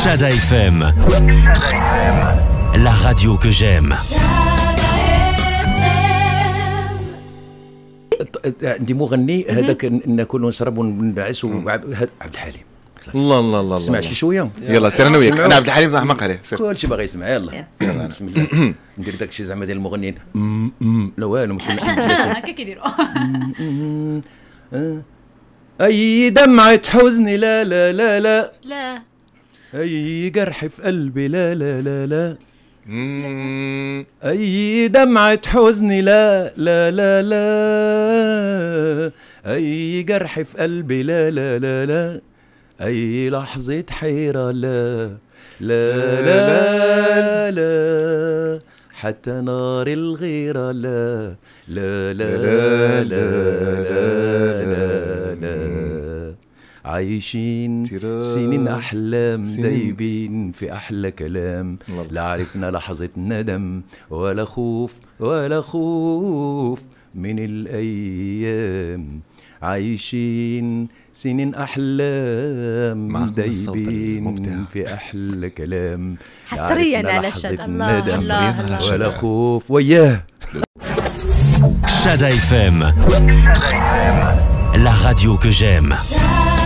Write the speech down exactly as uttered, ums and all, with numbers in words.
Chada F M, la radio que j'aime. عندي مغني هذاك ناكلوا نشربوا وننعسوا عبد الحليم. الله الله الله تسمع شي شويه؟ يلا سير انا وياك. انا عبد الحليم زعما عليه. كلشي باغي يسمع. يلا بسم الله. ندير داك الشيء زعما ديال المغنيين. لا والو ما كاين. هكا كيديروا. اي دمعة حزن لا لا لا لا لا اي جرح في قلبي لا لا لا لا اي دمعة حزن لا لا لا لا اي جرح في قلبي لا لا لا لا اي لحظة حيرة لا لا لا لا حتى نار الغيرة لا لا لا لا لا لا لا عايشين سنين أحلام دايبين في أحلى كلام لا عرفنا لحظة ندم ولا خوف ولا خوف من الأيام عايشين سنين أحلام دايبين في أحلى كلام حصريا على شاد الله ولا خوف وياه. Chada F M, la radio que j'aime.